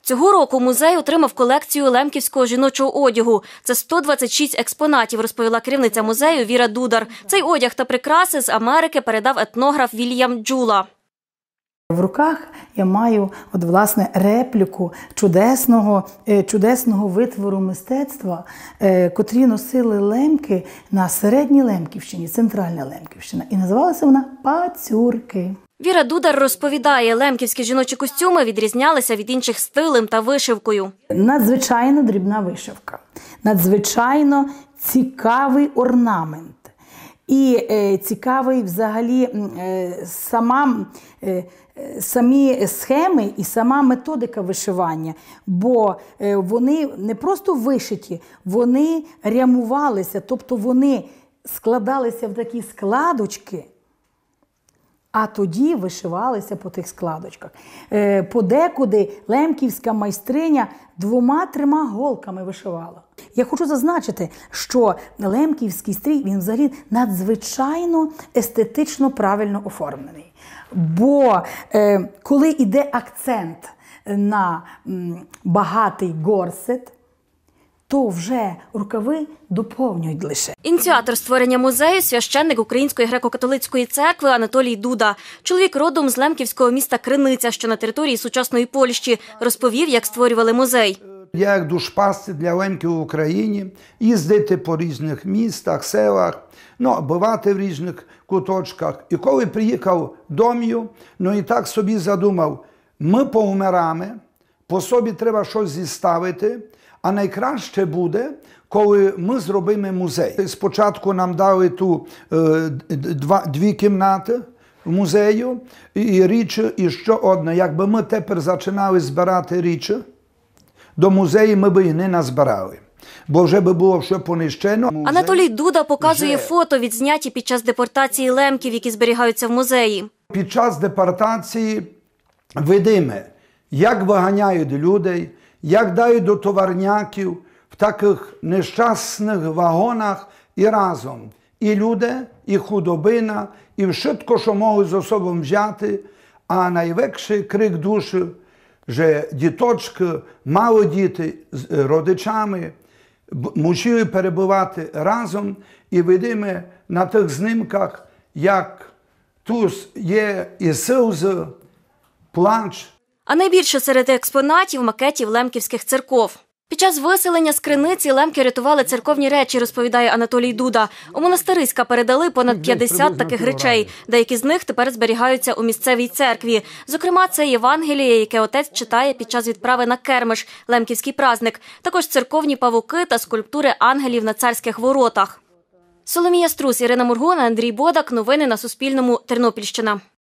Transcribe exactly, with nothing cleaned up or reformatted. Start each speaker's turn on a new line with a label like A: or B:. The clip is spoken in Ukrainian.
A: Цього року музей отримав колекцію лемківського жіночого одягу. Це сто двадцять шість експонатів, розповіла керівниця музею Віра Дудар. Цей одяг та прикраси з Америки передав етнограф Вільям Джула.
B: В руках я маю, от, власне, репліку чудесного, чудесного витвору мистецтва, котрі носили лемки на Середній Лемківщині, Центральна Лемківщина. І називалася вона «пацюрки».
A: Віра Дудар розповідає, лемківські жіночі костюми відрізнялися від інших стилем та вишивкою.
B: Надзвичайно дрібна вишивка, надзвичайно цікавий орнамент. І е, цікавий взагалі е, сама, е, самі схеми і сама методика вишивання, бо е, вони не просто вишиті, вони рямувалися, тобто вони складалися в такі складочки, а тоді вишивалися по тих складочках. Е, подекуди лемківська майстриня двома-трьома голками вишивала. Я хочу зазначити, що лемківський стрій, він взагалі надзвичайно естетично правильно оформлений. Бо е, коли йде акцент на м, багатий горсет, то вже рукави доповнюють лише.
A: Ініціатор створення музею – священник Української греко-католицької церкви Анатолій Дуда. Чоловік родом з лемківського міста Криниця, що на території сучасної Польщі, розповів, як створювали музей.
C: Я як душпастер для лемків в Україні, їздити по різних містах, селах, ну, бувати в різних куточках. І коли приїхав домів, ну і так собі задумав, ми повмираємо, по собі треба щось зіставити, а найкраще буде, коли ми зробимо музей. Спочатку нам дали ту е, два, дві кімнати в музею і річі, і що одне. Якби ми тепер починали збирати річі, до музею ми б їх не назбирали, бо вже би було все понищено.
A: Анатолій Дуда показує вже фото, відзняті під час депортації лемків, які зберігаються в музеї.
C: Під час депортації видимо, як виганяють людей, як дають до товарняків в таких нещасних вагонах і разом. І люди, і худобина, і все, що можуть з собою взяти, а найвекший крик душі, що діточки, мали діти з родичами мусили перебувати разом, і видимо на тих знімках, як тут є і сльози, плач.
A: А найбільше серед експонатів – макетів лемківських церков. Під час виселення з Криниці лемки рятували церковні речі, розповідає Анатолій Дуда. У Монастириська передали понад п'ятдесят таких речей. Деякі з них тепер зберігаються у місцевій церкві. Зокрема, це Євангеліє, яке отець читає під час відправи на Кермиш – лемківський праздник. Також церковні павуки та скульптури ангелів на царських воротах. Соломія Струс, Ірина Мургун, Андрій Бодак. Новини на Суспільному. Тернопільщина.